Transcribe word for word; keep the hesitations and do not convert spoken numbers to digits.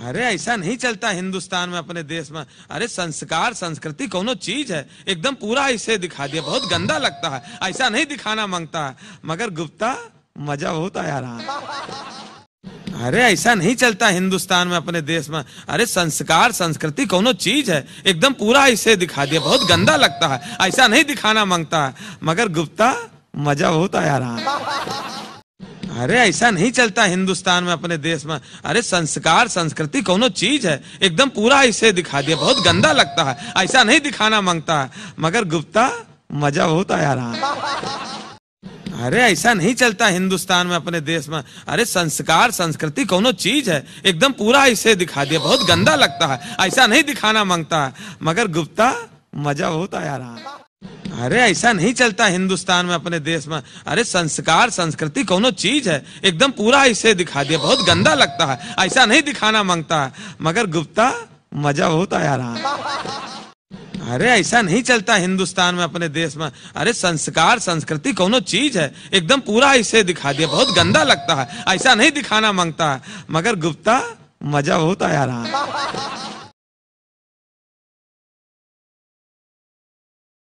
अरे ऐसा नहीं चलता हिंदुस्तान में, अपने देश में। अरे संस्कार संस्कृति कोनो चीज है, एकदम पूरा ऐसे दिखा दिया, बहुत गंदा लगता है, ऐसा नहीं दिखाना मांगता है, मगर गुप्ता मजा बहुत आया रहा। अरे ऐसा नहीं चलता हिंदुस्तान में, अपने देश में। अरे संस्कार संस्कृति कोनो चीज है, एकदम पूरा ऐसे दिखा दिया, बहुत गंदा लगता है, ऐसा नहीं दिखाना मांगता है, मगर गुप्ता मजा बहुत आया रहा। अरे ऐसा नहीं चलता हिंदुस्तान में, अपने देश में। अरे संस्कार संस्कृति कोनो चीज है, एकदम पूरा ऐसे दिखा दिया, बहुत गंदा लगता है, ऐसा नहीं दिखाना मांगता है, मगर गुप्ता मजा बहुत आया रहा। अरे ऐसा नहीं चलता हिंदुस्तान में, अपने देश में। अरे संस्कार संस्कृति कोनो चीज है, एकदम पूरा ऐसे दिखा दिया, बहुत गंदा लगता है, ऐसा नहीं दिखाना मांगता है, मगर गुप्ता मजा बहुत आया रहा। अरे ऐसा नहीं चलता हिंदुस्तान में, अपने देश में। अरे संस्कार संस्कृति कोनो चीज है, एकदम पूरा ऐसे दिखा दिया, बहुत गंदा लगता है, ऐसा नहीं दिखाना मांगता है, मगर गुप्ता मजा बहुत आया रहा। अरे ऐसा नहीं चलता हिंदुस्तान में, अपने देश में। अरे संस्कार संस्कृति कोनो चीज है, एकदम पूरा ऐसे दिखा दिया, बहुत गंदा लगता है, ऐसा नहीं दिखाना मांगता है, मगर गुप्ता मजा बहुत आया रहा।